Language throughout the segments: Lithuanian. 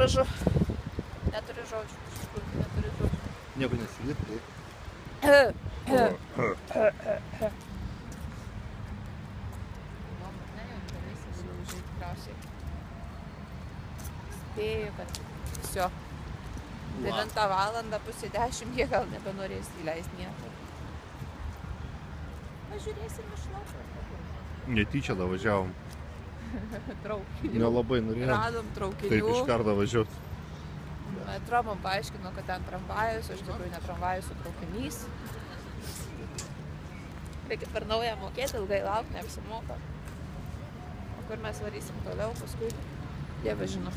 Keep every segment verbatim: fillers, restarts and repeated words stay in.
gražu. Neturi žodžių, iš tikrųjų neturi žodžių. Nieko nesilipti. Spėju, kad visio. devintą valandą, pusė dešimt, jie gal nebenorės įleisti nieko. Važiūrėsim iš lauko. Netyčia davažiavom. Traukinių. Nelabai norėjom. Radom traukinių. Taip iš karto važiuot. Metro man paaiškino, kad ten tramvajus, o iš tikrųjų ne tramvajus, o traukinys. Reikia per naują mokėti, ilgai laukti, neapsimoka. O kur mes varysim toliau, paskui Dieve žino.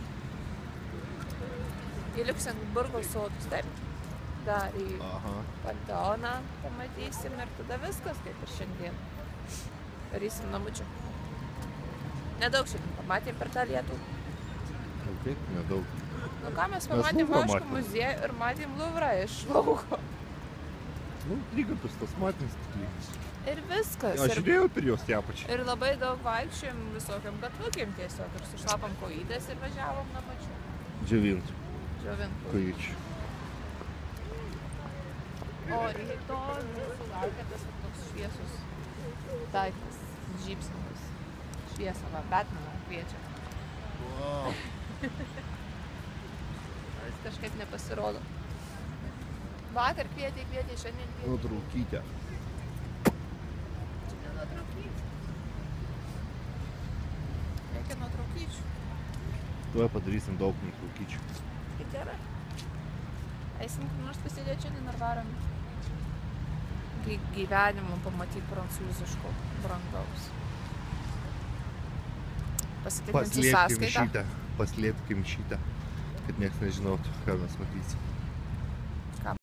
Į Liuksemburgo sodus, taip. Dar į Panteoną pamatysim ir tada viskas, kaip ir šiandien. Darysim namučių. Nedaug šiandien pamatėm per tą lietų. Kaip? Nedaug. Nu ką, mes pamatėm Vauškų muziejų ir matėm Luvrą iš lauko. Nu, lygatus tas matėm stiklinis. Ir viskas. Aš žiūrėjau per jos tie apačiai. Ir labai daug vaikščiojom visokiam gatvukėm tiesiog. Ir sušlapam kojytės ir važiavom namučių. Džiovint. Džiovint. Kojyčių. O rytoj mūsų laukia tas toks šviesus daiktas, žybsnis. Šviesą, va, Batmaną kviečia. Wow. Jis kažkaip nepasirodo. Vakar kvietė, kvietė, šiandien kvietė. Nutraukytė. Čia ne nutraukyčių. Reikia nutraukyčių. Tuoj padarysim daug nutraukyčių. Tai gerai. Eisim kur nors pasidėti šiandien ar varom gyvenimą pamatyti prancūziško brangaus. Pasitikrinti sąskaitą. Paslėpkim šitą, paslėpkim šitą, kad nieks nežinotų, ką mes matysim.